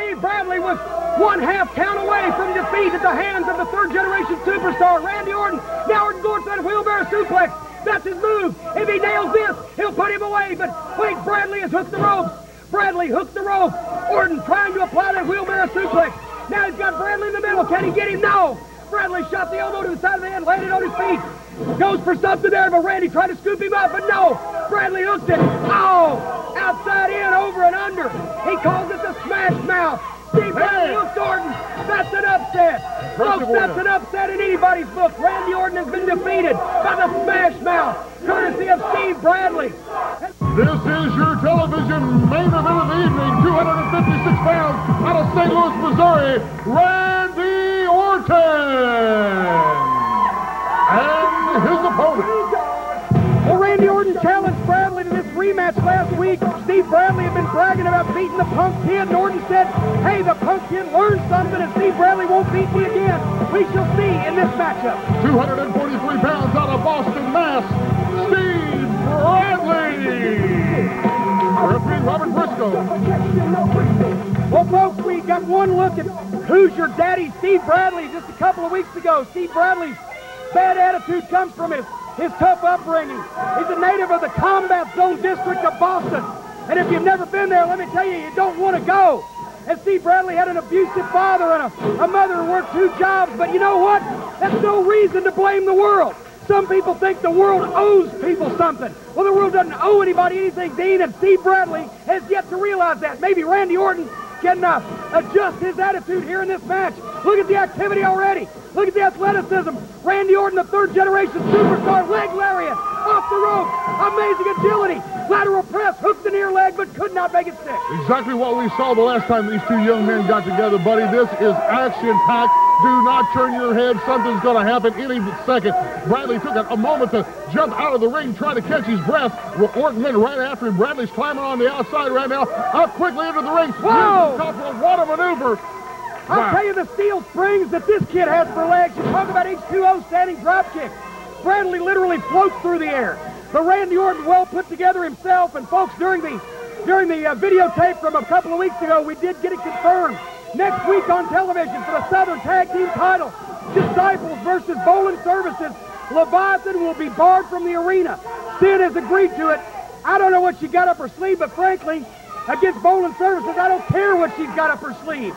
Steve Bradley was 1/2 count away from defeat at the hands of the third-generation superstar, Randy Orton. Now Orton goes for that wheelbarrow suplex. That's his move. If he nails this, he'll put him away. But wait, Bradley has hooked the ropes. Bradley hooked the rope. Orton trying to apply that wheelbarrow suplex. Now he's got Bradley in the middle. Can he get him? No. Bradley shot the elbow to the side of the head, landed on his feet. Goes for something there, but Randy tried to scoop him up, but no. Bradley hooked it. Oh, outside in, over and under. He calls it the smash mouth. Steve Bradley hooked Orton. That's an upset. Folks, that's an upset in anybody's book. Randy Orton has been defeated by the smash mouth, courtesy of Steve Bradley. This is your television main event of the evening. 256 pounds out of St. Louis, Missouri, Randy Orton. And his opponent. Well, Randy Orton challenged Bradley to this rematch last week. Steve Bradley had been bragging about beating the Punk Kid, and Orton said, hey, the Punk Kid learned something, and Steve Bradley won't beat me again. We shall see in this matchup. 243 pounds out of Boston, Mass, Steve Bradley. Referee Robert Briscoe. Well, folks, we got one look at Who's Your Daddy, Steve Bradley, just a couple of weeks ago. Steve Bradley's bad attitude comes from his tough upbringing. He's a native of the Combat Zone District of Boston. And if you've never been there, let me tell you, you don't want to go. And Steve Bradley had an abusive father and a mother who worked 2 jobs. But you know what? That's no reason to blame the world. Some people think the world owes people something. Well, the world doesn't owe anybody anything, Dean, and Steve Bradley has yet to realize that. Maybe Randy Orton can adjust his attitude here in this match. Look at the activity already. Look at the athleticism. Randy Orton, the third-generation superstar, leg lariat, off the rope, amazing agility, lateral press, hooked the near leg, but could not make it stick. Exactly what we saw the last time these 2 young men got together, buddy. This is action-packed. Do not turn your head. Something's going to happen any second. Bradley took a moment to jump out of the ring, trying to catch his breath. Orton went right after him. Bradley's climbing on the outside right now. Up quickly into the ring. Whoa! What a maneuver. I'll tell you the steel springs that this kid has for legs. You talk about H2O standing drop kick. Bradley literally floats through the air. But Randy Orton well put together himself. And folks, during the videotape from a couple of weeks ago, we did get it confirmed. Next week on television for the Southern Tag Team title, Disciples versus Bowling Services, Leviathan will be barred from the arena. Sid has agreed to it. I don't know what she got up her sleeve, but frankly, against Bowling Services, I don't care what she's got up her sleeve.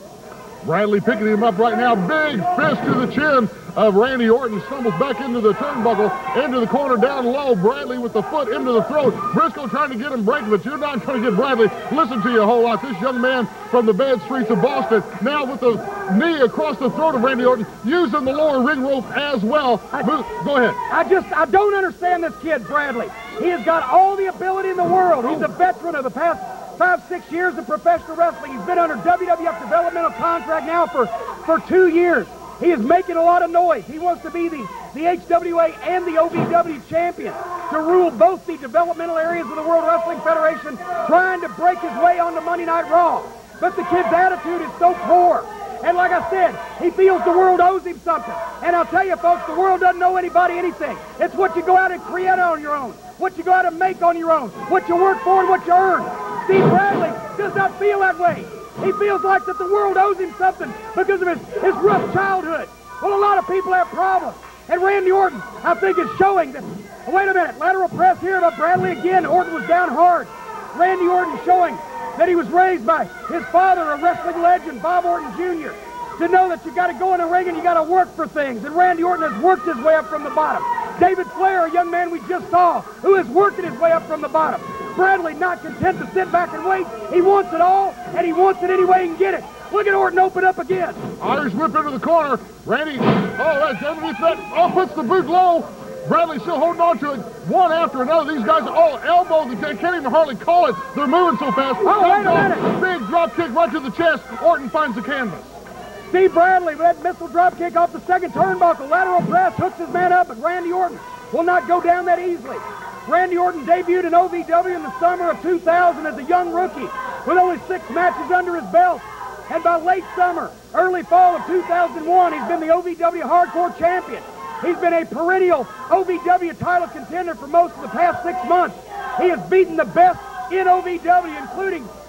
Bradley picking him up right now. Big fist to the chin of Randy Orton. Stumbles back into the turnbuckle, into the corner down low. Bradley with the foot into the throat. Briscoe trying to get him breaking, but you're not going to get Bradley. Listen to you a whole lot. This young man from the bad streets of Boston, now with the knee across the throat of Randy Orton, using the lower ring rope as well. Go ahead. I don't understand this kid, Bradley. He has got all the ability in the world. He's a veteran of the past 5-6 years of professional wrestling. He's been under WWF developmental contract now for 2 years. He is making a lot of noise. He wants to be the HWA and the OVW champion, to rule both the developmental areas of the World Wrestling Federation, trying to break his way onto Monday Night Raw. But the kid's attitude is so poor. And like I said, he feels the world owes him something. And I'll tell you, folks, the world doesn't owe anybody anything. It's what you go out and create on your own, what you go out and make on your own, what you work for and what you earn. Steve Bradley does not feel that way. He feels like that the world owes him something because of his rough childhood. Well, a lot of people have problems. And Randy Orton, I think, is showing that. Wait a minute, lateral press here by Bradley again. Orton was down hard. Randy Orton showing that he was raised by his father, a wrestling legend, Bob Orton Jr., to know that you got to go in the ring and you got to work for things. And Randy Orton has worked his way up from the bottom. David Flair, a young man we just saw, who is working his way up from the bottom. Bradley not content to sit back and wait. He wants it all, and he wants it any way he can get it. Look at Orton open up again. Irish whip into the corner. Randy, that's underneath that. Oh, puts the boot low. Bradley still holding on to it. One after another. These guys are all elbows. They can't even hardly call it. They're moving so fast. Oh, wait a minute. Big drop kick right to the chest. Orton finds the canvas. Steve Bradley with that missile drop kick off the second turnbuckle. Lateral press, hooks his man up, but Randy Orton will not go down that easily. Randy Orton debuted in OVW in the summer of 2000 as a young rookie with only 6 matches under his belt. And by late summer, early fall of 2001, he's been the OVW Hardcore Champion. He's been a perennial OVW title contender for most of the past 6 months. He has beaten the best in OVW, including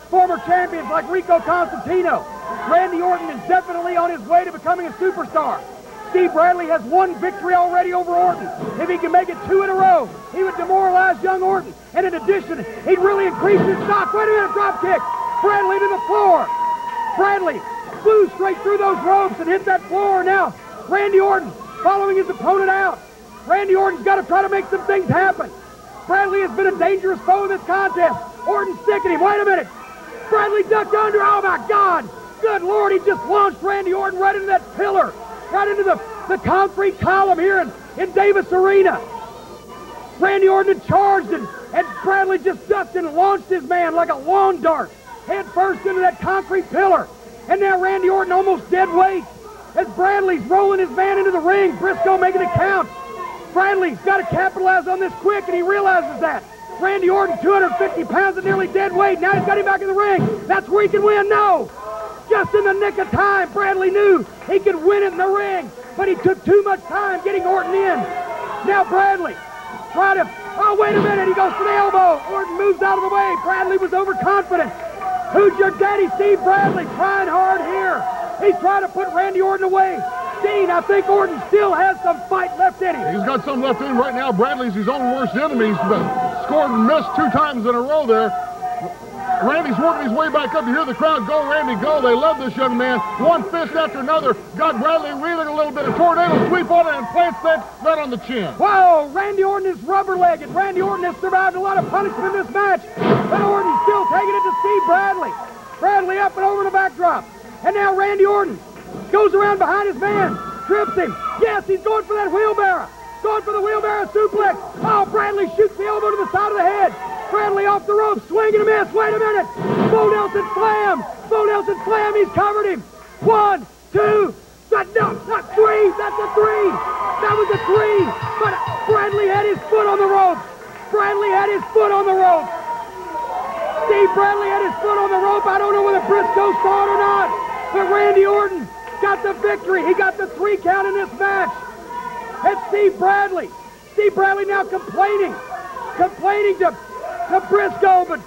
former champions like Rico Constantino. Randy Orton is definitely on his way to becoming a superstar. Steve Bradley has one victory already over Orton. If he can make it 2 in a row, he would demoralize young Orton. And in addition, he'd really increase his stock. Wait a minute, drop kick. Bradley to the floor. Bradley flew straight through those ropes and hit that floor. Now, Randy Orton following his opponent out. Randy Orton's got to try to make some things happen. Bradley has been a dangerous foe in this contest. Orton's sticking him. Wait a minute. Bradley ducked under. Oh, my God. Good Lord, he just launched Randy Orton right into that pillar. Right into the concrete column here in Davis Arena. Randy Orton had charged, and Bradley just ducked and launched his man like a lawn dart, head first into that concrete pillar. And now Randy Orton almost dead weight as Bradley's rolling his man into the ring. Briscoe making it count. Bradley's got to capitalize on this quick, and he realizes that. Randy Orton, 250 pounds and nearly dead weight. Now he's got him back in the ring. That's where he can win. No! Just in the nick of time, Bradley knew he could win it in the ring, but he took too much time getting Orton in. Now Bradley tried to, oh, wait a minute, he goes for the elbow. Orton moves out of the way. Bradley was overconfident. Who's your daddy? Steve Bradley trying hard here. He's trying to put Randy Orton away. Dean, I think Orton still has some fight left in him. He's got some left in him right now. Bradley's his own worst enemy. He's scored and missed 2 times in a row there. Randy's working his way back up. You hear the crowd go, Randy, go. They love this young man. One fist after another. Got Bradley reeling a little bit. A tornado sweep on it and plants that right on the chin. Whoa, Randy Orton is rubber-legged. Randy Orton has survived a lot of punishment in this match. But Orton's still taking it to Steve Bradley. Bradley up and over the backdrop. And now Randy Orton goes around behind his man. Trips him. Yes, he's going for that wheelbarrow. Going for the wheelbarrow suplex. Oh, Bradley shoots the elbow to the side of the head. Bradley off the rope, swing and a miss. Wait a minute. Bo Nelson slam. Bo Nelson slam. He's covered him. 1, 2. No, not 3. That's a 3. That was a 3. But Bradley had his foot on the rope. Bradley had his foot on the rope. Steve Bradley had his foot on the rope. I don't know whether Briscoe saw it or not. But Randy Orton got the victory. He got the 3 count in this match. And Steve Bradley. Steve Bradley now complaining to Briscoe, but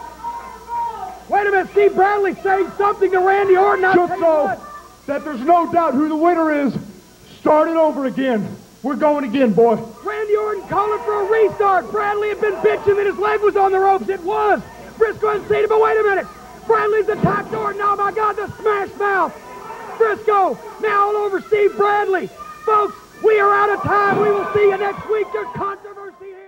wait a minute, Steve Bradley saying something to Randy Orton. Just so that there's no doubt who the winner is, start it over again. We're going again, boy. Randy Orton calling for a restart. Bradley had been bitching that his leg was on the ropes. It was. Briscoe hadn't seen it, but wait a minute. Bradley's attacked Orton. Oh, my God, the smash mouth. Briscoe now all over Steve Bradley. Folks, we are out of time. We will see you next week. There's controversy here.